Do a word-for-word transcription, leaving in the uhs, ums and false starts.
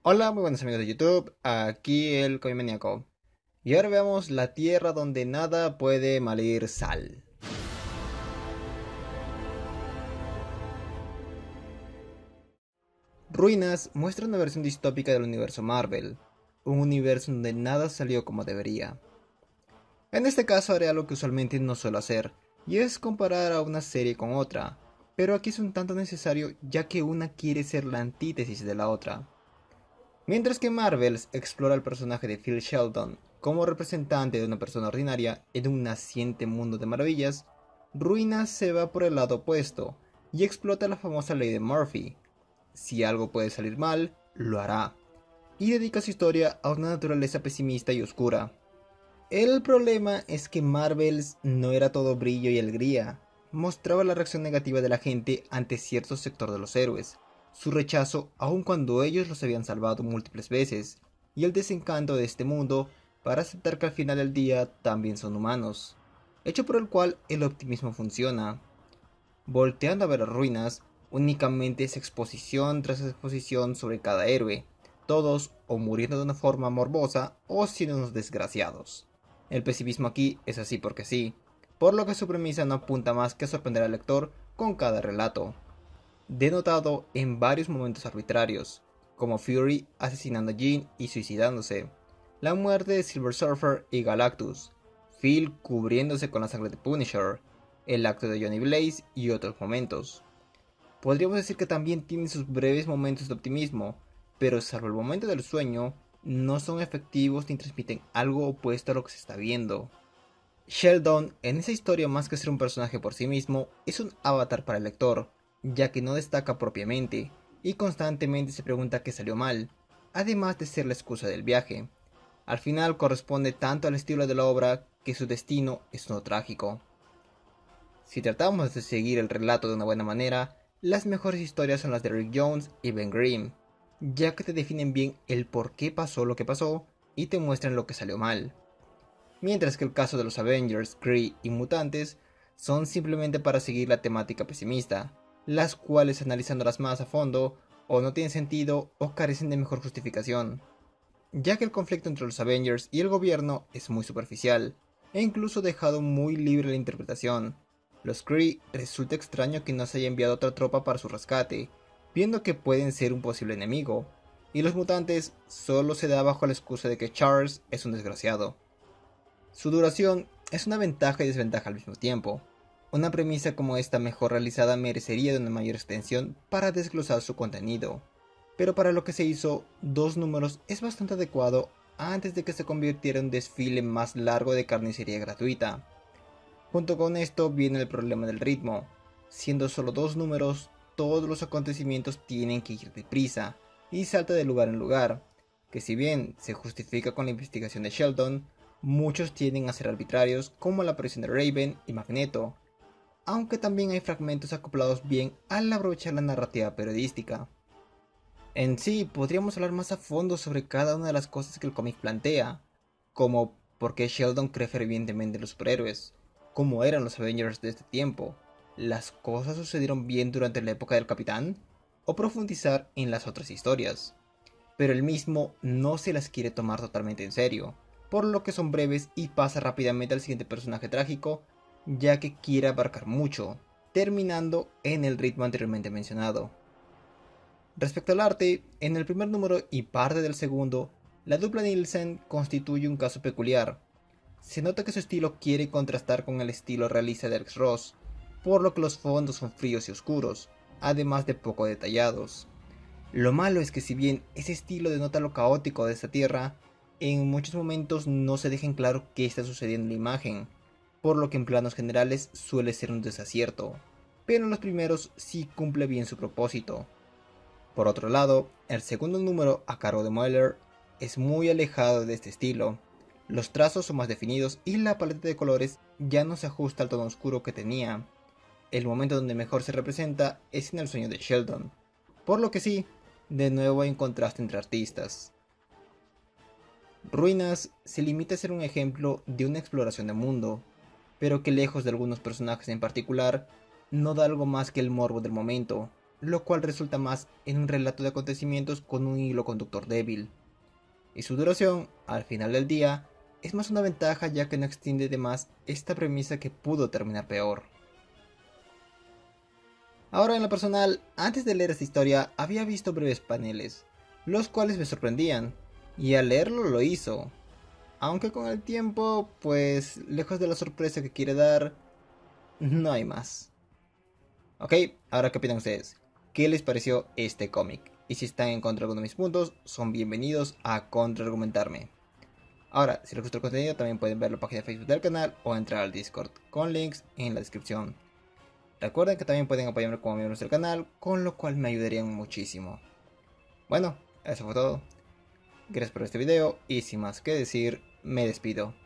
Hola, muy buenos amigos de YouTube, aquí el Coin Maníaco. Y ahora veamos la tierra donde nada puede malir sal. Ruinas muestra una versión distópica del universo Marvel, un universo donde nada salió como debería. En este caso haré algo que usualmente no suelo hacer, y es comparar a una serie con otra, pero aquí es un tanto necesario ya que una quiere ser la antítesis de la otra. Mientras que Marvels explora el personaje de Phil Sheldon como representante de una persona ordinaria en un naciente mundo de maravillas, Ruinas se va por el lado opuesto y explota la famosa ley de Murphy. Si algo puede salir mal, lo hará, y dedica su historia a una naturaleza pesimista y oscura. El problema es que Marvels no era todo brillo y alegría, mostraba la reacción negativa de la gente ante cierto sector de los héroes, su rechazo aun cuando ellos los habían salvado múltiples veces, y el desencanto de este mundo para aceptar que al final del día también son humanos, hecho por el cual el optimismo funciona. Volteando a ver las ruinas, únicamente es exposición tras exposición sobre cada héroe, todos o muriendo de una forma morbosa o siendo unos desgraciados. El pesimismo aquí es así porque sí, por lo que su premisa no apunta más que a sorprender al lector con cada relato, denotado en varios momentos arbitrarios, como Fury asesinando a Jean y suicidándose, la muerte de Silver Surfer y Galactus, Phil cubriéndose con la sangre de Punisher, el acto de Johnny Blaze y otros momentos. Podríamos decir que también tiene sus breves momentos de optimismo, pero salvo el momento del sueño, no son efectivos ni transmiten algo opuesto a lo que se está viendo. Sheldon, en esa historia más que ser un personaje por sí mismo, es un avatar para el lector, ya que no destaca propiamente, y constantemente se pregunta qué salió mal, además de ser la excusa del viaje. Al final corresponde tanto al estilo de la obra que su destino es no trágico. Si tratamos de seguir el relato de una buena manera, las mejores historias son las de Rick Jones y Ben Grimm, ya que te definen bien el por qué pasó lo que pasó y te muestran lo que salió mal. Mientras que el caso de los Avengers, Kree y Mutantes son simplemente para seguir la temática pesimista, las cuales analizándolas más a fondo o no tienen sentido o carecen de mejor justificación, ya que el conflicto entre los Avengers y el gobierno es muy superficial e incluso dejado muy libre la interpretación. Los Kree resulta extraño que no se haya enviado otra tropa para su rescate, viendo que pueden ser un posible enemigo, y los mutantes solo se da bajo la excusa de que Charles es un desgraciado. Su duración es una ventaja y desventaja al mismo tiempo. Una premisa como esta mejor realizada merecería de una mayor extensión para desglosar su contenido, pero para lo que se hizo, dos números es bastante adecuado antes de que se convirtiera en un desfile más largo de carnicería gratuita. Junto con esto viene el problema del ritmo. Siendo solo dos números, todos los acontecimientos tienen que ir deprisa y salta de lugar en lugar, que si bien se justifica con la investigación de Sheldon, muchos tienden a ser arbitrarios como la aparición de Raven y Magneto, aunque también hay fragmentos acoplados bien al aprovechar la narrativa periodística. En sí, podríamos hablar más a fondo sobre cada una de las cosas que el cómic plantea, como por qué Sheldon cree fervientemente en los superhéroes, cómo eran los Avengers de este tiempo, las cosas sucedieron bien durante la época del Capitán, o profundizar en las otras historias. Pero él mismo no se las quiere tomar totalmente en serio, por lo que son breves y pasa rápidamente al siguiente personaje trágico, ya que quiere abarcar mucho, terminando en el ritmo anteriormente mencionado. Respecto al arte, en el primer número y parte del segundo, la dupla Nielsen constituye un caso peculiar. Se nota que su estilo quiere contrastar con el estilo realista de Alex Ross, por lo que los fondos son fríos y oscuros, además de poco detallados. Lo malo es que si bien ese estilo denota lo caótico de esta tierra, en muchos momentos no se deja en claro qué está sucediendo en la imagen, por lo que en planos generales suele ser un desacierto, pero en los primeros sí cumple bien su propósito. Por otro lado, el segundo número a cargo de Mueller es muy alejado de este estilo. Los trazos son más definidos y la paleta de colores ya no se ajusta al tono oscuro que tenía. El momento donde mejor se representa es en el sueño de Sheldon. Por lo que sí, de nuevo hay un contraste entre artistas. Ruinas se limita a ser un ejemplo de una exploración de mundo, pero que lejos de algunos personajes en particular, no da algo más que el morbo del momento, lo cual resulta más en un relato de acontecimientos con un hilo conductor débil. Y su duración, al final del día, es más una ventaja ya que no extiende de más esta premisa que pudo terminar peor. Ahora en lo personal, antes de leer esta historia había visto breves paneles, los cuales me sorprendían, y al leerlo lo hizo. Aunque con el tiempo, pues lejos de la sorpresa que quiere dar, no hay más. Ok, ahora qué opinan ustedes. ¿Qué les pareció este cómic? Y si están en contra de alguno de mis puntos, son bienvenidos a contraargumentarme. Ahora, si les gustó el contenido, también pueden ver la página de Facebook del canal o entrar al Discord, con links en la descripción. Recuerden que también pueden apoyarme como miembros del canal, con lo cual me ayudarían muchísimo. Bueno, eso fue todo. Gracias por este video y sin más que decir, me despido.